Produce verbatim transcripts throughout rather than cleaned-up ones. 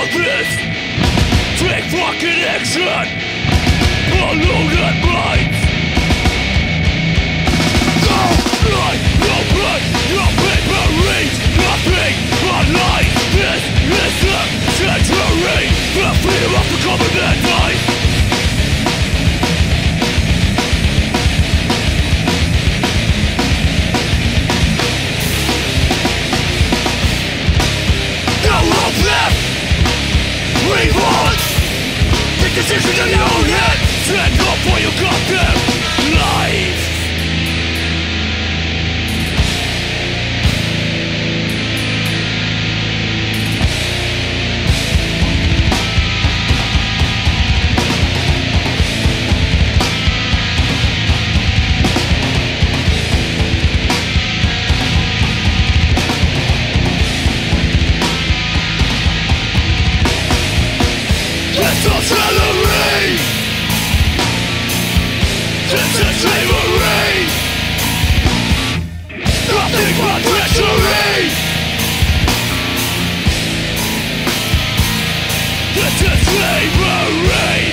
about this. Take fucking action. Polluted minds. No blood, no blood, no paper reads nothing but lies. This is the century. The freedom of the common advice. Revolt! Take decisions in your own head. Stand up for your goddamn life. Artillery! This is slavery! Nothing but treachery! This is slavery!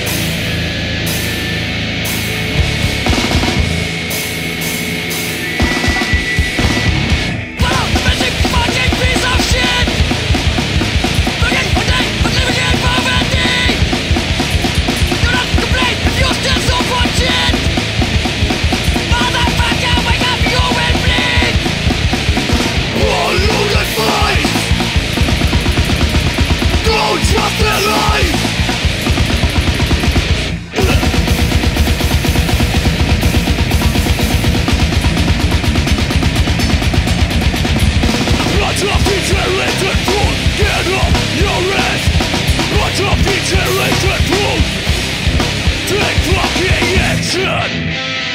Trust their life! Watch your degenerated fool! Get up your ass! Watch your degenerated fool! Take fucking action!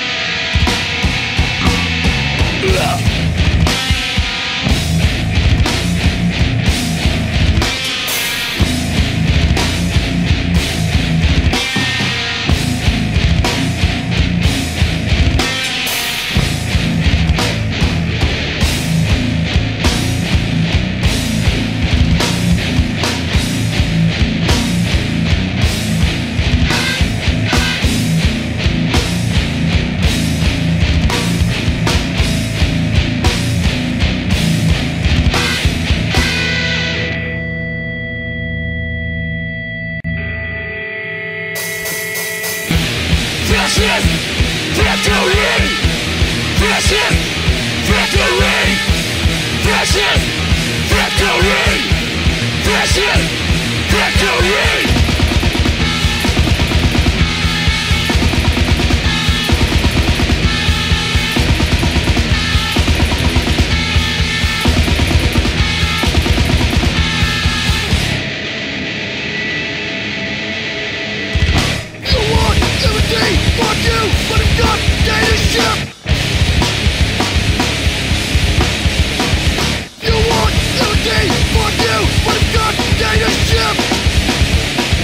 Fascist victory! Fascist victory! Fascist victory! Fascist victory! Fuck you! What a goddamn ship! You want liberty? Fuck you! What a goddamn ship!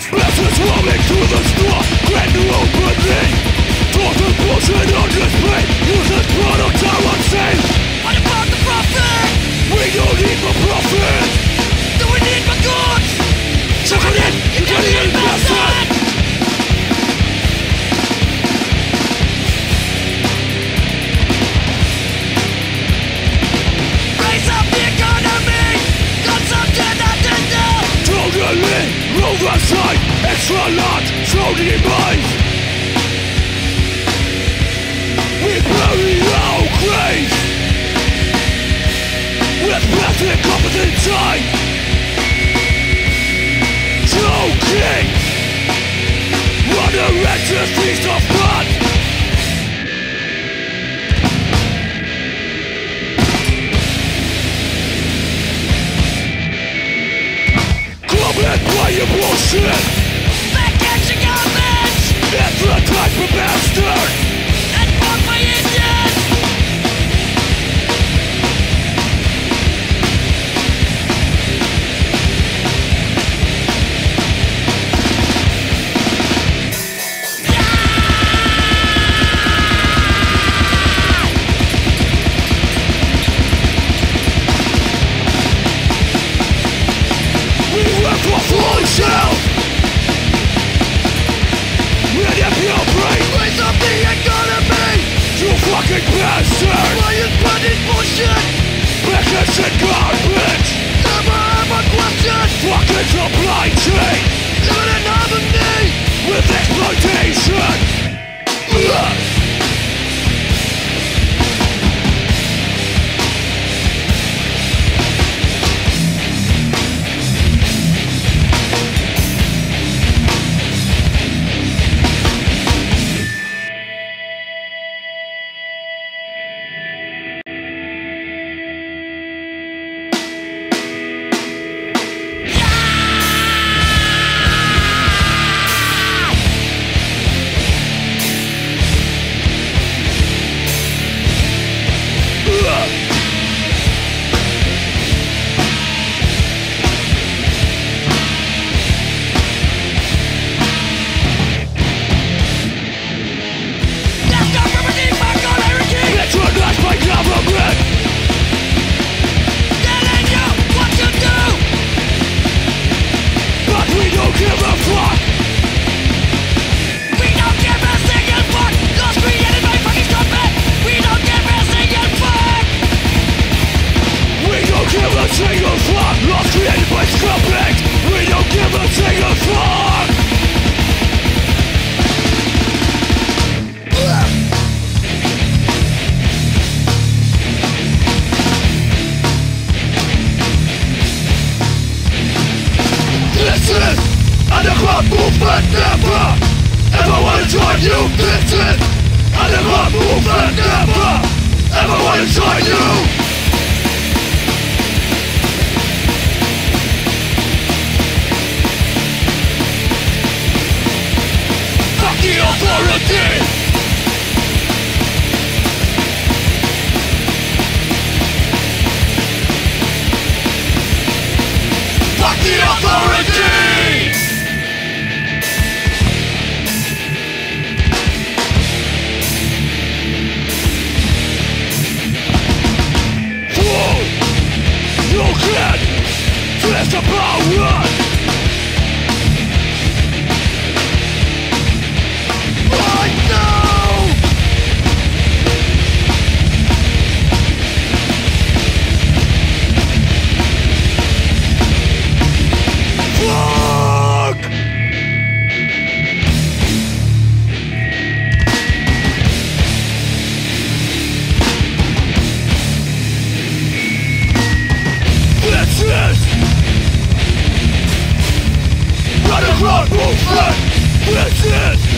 Masses roaming through the store, grand new opening. Total bullshit on display, useless product are unseen. What about the profit? We don't need more profit. Do we need more goods? Suck it in, you can't even pass it. Raise up the economy, consumption agenda. Totally oversight, extra large, so demise. We bury our graves with pathetic competent time. Choking on a wretched feast of blood. Clubbing by your bullshit. Back-action garbage. It's the type of bastard. And fought by Indians. Yourself! Ready up your brain! Raise up the economy. You fucking bastard! Why you spreading bullshit? Package and garbage! Never ever question. Fucking supply chain! Living in harmony With exploitation! Ugh. Underground movement never ever wanna join you. This is underground movement never ever wanna join you. Fuck the authority. Fuck the authority. Twist the power. Right now. Fuck. This is Underground movement! This is